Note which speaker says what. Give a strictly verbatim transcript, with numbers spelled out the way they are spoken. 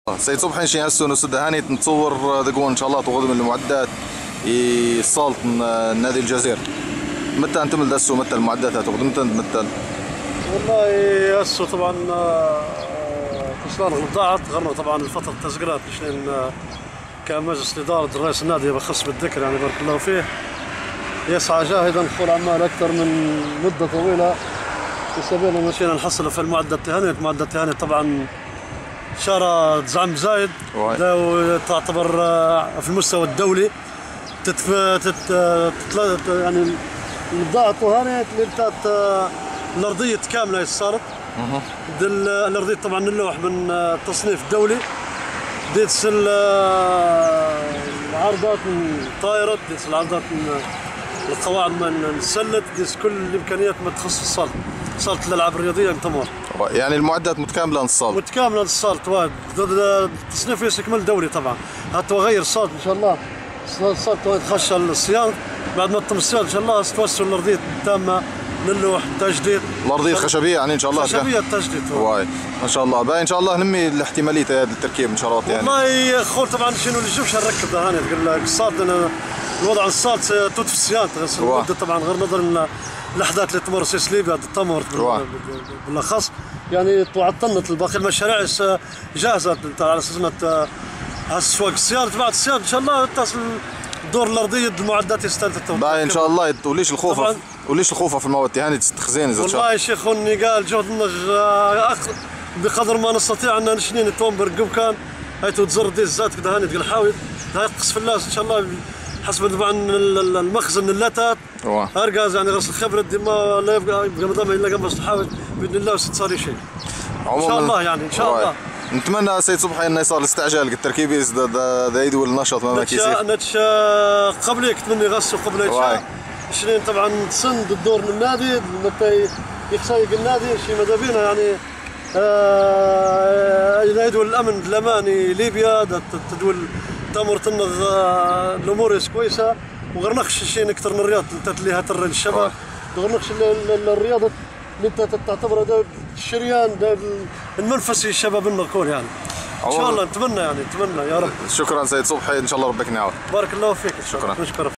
Speaker 1: سيد صبحي نشي هسه نسد هاني نتصور دقون ان شاء الله تغض من المعدات يصالت نادي الجزيرة. متى انتم دسوا متى المعدات هتغض متى متى؟
Speaker 2: والله هسه طبعا كسلان ضاعت غرنا طبعا الفترة التسجيلات شنين كان مجلس الإدارة رئيس النادي بخص بالذكر يعني بارك الله فيه يسعى جاهدا دخول عمال أكثر من مدة طويلة في سبيل مشينا نحصل في المعدة التهانية. المعدة التهانية طبعا شارة زعم زايد تعتبر في المستوى الدولي تتف... تت... تت... يعني البضاعة التهانية اللي بتاعت الأرضية كاملة صارت الأرضية طبعا اللوح من تصنيف دولي ديتس العرضات من طائرة ديتس العرضات من القواعد من السلة ديتس كل الإمكانيات ما تخص الصالة صالة الألعاب الرياضية متمر.
Speaker 1: يعني المعدات متكاملة للصالة
Speaker 2: متكاملة للصالة واحد التصنيف يستكمل دولي طبعا حتى وغير الصالة إن شاء الله الصالة تخش الصيانة بعد ما تتم الصيانة إن شاء الله توسل الأرضية التامة للوح تجديد
Speaker 1: الأرضية الخشبية يعني إن شاء الله
Speaker 2: خشبية التجديد
Speaker 1: واي ما شاء الله باين إن شاء الله نمي الاحتمالية هذا التركيب إن شاء الله يعني
Speaker 2: والله خول طبعا شنو اللي جوش نركب هاني تقول لك الصالة الوضع الصالة توت في الصيانة المدة طبعا غير نظر الأحداث اللي تمر سيس ليبيا تتمر بالأخص يعني تعطلت الباقي المشاريع جاهزة على أساس أنها هالسواق الصيانة بعد الصيانة إن شاء الله تصل الدور الأرضية المعدات يستلزم
Speaker 1: باين إن شاء الله. وليش الخوفة وليش الخوفة في المواد التهاني تستخزين إذا
Speaker 2: والله يا شيخ هوني قال جهدنا بقدر ما نستطيع أن نشنين تومبر كان هيتو تزر دي الزات كده هاني تقول حاول هيقص في الناس إن شاء الله حسب طبعا المخزن اللتات ارجاز يعني غسل خبره دي ما لا يبقى يبقى مدام الا قبل نحاول باذن الله وستصير شيء ان شاء الله يعني ان شاء الله.
Speaker 1: نتمنى سيد صبحي انه يصير الاستعجال التركيب ذا يدوي النشاط ما كيصير
Speaker 2: نتش قبلك تمني غسل قبل شنين طبعا تصند الدور من النادي متى يخسيق النادي شيء ماذا بينا يعني آه يدوي الامن الاماني ليبيا تدول تمر تنظ الامور كويسه وغرنخش شيء اكثر من الرياض انت اللي هتر الشباب غرنخش الرياضه اللي انت تعتبرها ده الشريان ده المنفسي الشباب الكل يعني ان شاء الله نتمنى يعني نتمنى يا رب.
Speaker 1: شكرا سيد صبحي ان شاء الله ربك ينعم.
Speaker 2: بارك الله فيك.
Speaker 1: شكرا.
Speaker 2: نشكرك.